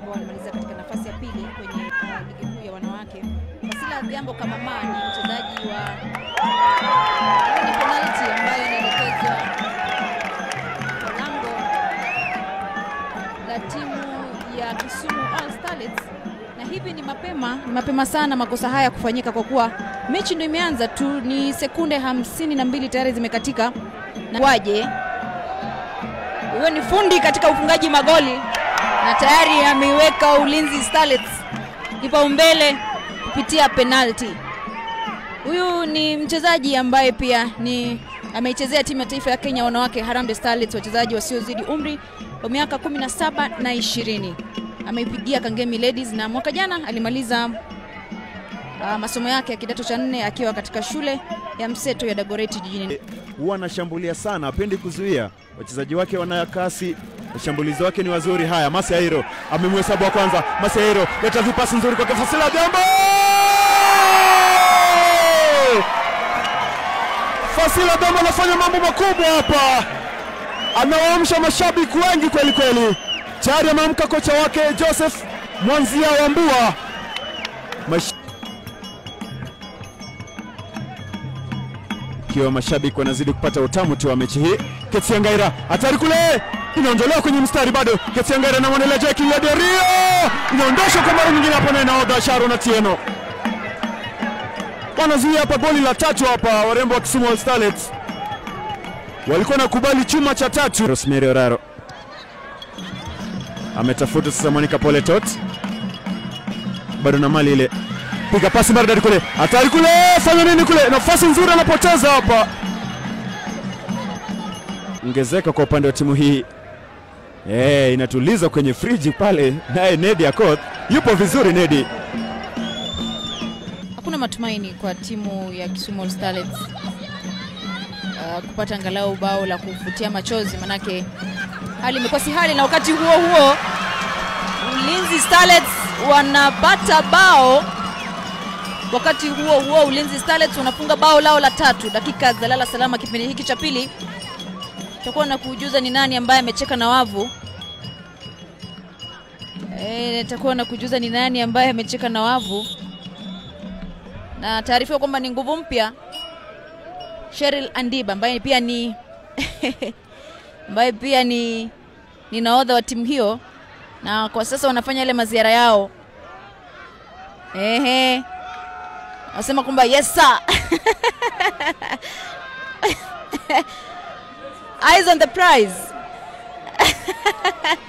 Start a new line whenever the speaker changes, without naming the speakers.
ambao walimaliza katika nafasi ya pili kwenye ligi kuu ya wanawake. Fasila Adhiambo kama ni mchezaji wa penalty ambayo inaelekezwa kwa lango la timu ya Kisumu All Starlets, na hivi ni mapema sana makosa haya kufanyika kwa kuwa mechi ndio imeanza tu, ni sekunde 52 tayari zimekatika. Na waje huyo ni fundi katika ufungaji magoli na tayari ameiweka Ulinzi Starlets kipaumbele kupitia penalty. Huyu ni mchezaji ambaye pia ameichezea timu ya taifa ya Kenya wanawake Harambee Starlets, wachezaji wasiozidi umri wa miaka 17 na 20. Ameipigia Kangemi Ladies na mwaka jana alimaliza masomo yake ya kidato cha 4 akiwa katika shule ya mseto ya Dagoretti jijini.
Huwa anashambulia sana, hapendi kuzuia. Wachezaji wake wana kasi, washambulizi wake ni wazuri. Haya, Masiairo amemhesabu wa kwanza. Masiairo leta vipasi nzuri kwa Fasila Adhiambo. Fasila Adhiambo anafanya mambo makubwa hapa, anawaamsha mashabiki wengi kweli kweli. Tayari ameamka kocha wake Joseph Mwanzia Wambua. Kiwa mashabiki wanazidi kupata utamu tu wa mechi hii. Ketsiangaira hatari kule, inaondolewa kwenye mstari bado. Ketsiangaira na mwanele Jackie Laderio inaondoshwa kwa mara nyingine hapo na inaodha Sharon Atieno. Wanazuia hapa goli la 3 hapa warembo wa Kisumu All Starlets. Walikuwa nakubali chuma cha 3. Rosemary Oraro ametafuta sasa Monica Poletot, bado na mali ile, piga pasi maridadi kule, hatari kule, fanya nini kule, nafasi nzuri anapoteza hapa. Ongezeka kwa upande wa timu hii, inatuliza kwenye friji pale, naye Nedi Akoth yupo vizuri. Nedi,
hakuna matumaini kwa timu ya Kisumu All Starlets kupata angalau bao la kufutia machozi, manake hali imekuwa si hali. Na wakati huo Ulinzi Starlets wanapata bao. Wakati huo Ulinzi Starlets wanafunga bao lao la 3. Dakika za lala salama kipindi hiki cha pili. Tutakuwa na kujuza ni nani ambaye amecheka na wavu. Tutakuwa na kujuza ni nani ambaye amecheka na wavu. Na taarifa kwamba ni nguvu mpya Cheryl Andiba ambaye pia ni nahodha wa timu hiyo, na kwa sasa wanafanya ile maziara yao. Wasema kwamba yes sir. Eyes on the prize.